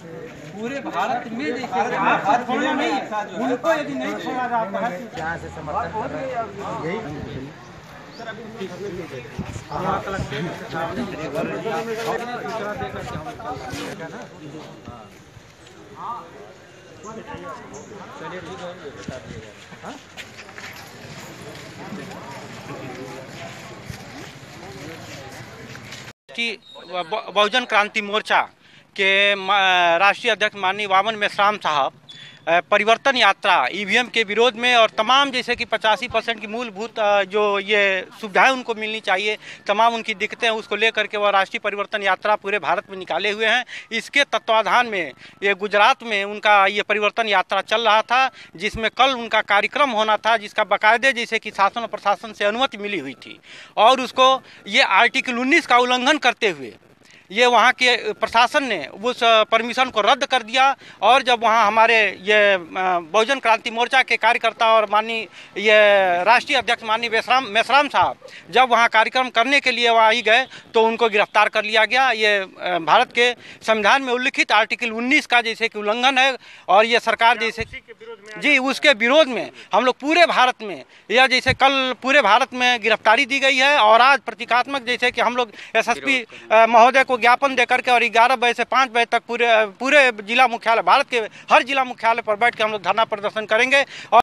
पूरे भारत में जैसे आप छोड़ना नहीं है, उनको यदि नहीं छोड़ा जाता है यहाँ से समर्थन कर रहे हैं यही चलिए ठीक है, बता दीजिएगा। बहुजन क्रांति मोर्चा के राष्ट्रीय अध्यक्ष माननीय वामन मेश्राम साहब परिवर्तन यात्रा ईवीएम के विरोध में और तमाम जैसे कि 85% की मूलभूत जो ये सुविधाएं उनको मिलनी चाहिए, तमाम उनकी दिक्कतें उसको लेकर के वह राष्ट्रीय परिवर्तन यात्रा पूरे भारत में निकाले हुए हैं। इसके तत्वाधान में ये गुजरात में उनका ये परिवर्तन यात्रा चल रहा था, जिसमें कल उनका कार्यक्रम होना था, जिसका बाकायदे जैसे कि शासन और प्रशासन से अनुमति मिली हुई थी और उसको ये आर्टिकल 19 का उल्लंघन करते हुए ये वहाँ के प्रशासन ने उस परमिशन को रद्द कर दिया। और जब वहाँ हमारे ये बहुजन क्रांति मोर्चा के कार्यकर्ता और माननीय ये राष्ट्रीय अध्यक्ष माननीय मेश्राम साहब जब वहाँ कार्यक्रम करने के लिए वहाँ ही गए तो उनको गिरफ्तार कर लिया गया। ये भारत के संविधान में उल्लिखित आर्टिकल 19 का जैसे कि उल्लंघन है और ये सरकार जैसे जी उसके विरोध में हम लोग पूरे भारत में यह जैसे कल पूरे भारत में गिरफ्तारी दी गई है और आज प्रतीकात्मक जैसे कि हम लोग एसएसपी महोदय को ज्ञापन देकर के और 11 बजे से 5 बजे तक पूरे जिला मुख्यालय भारत के हर जिला मुख्यालय पर बैठ के हम लोग धरना प्रदर्शन करेंगे। और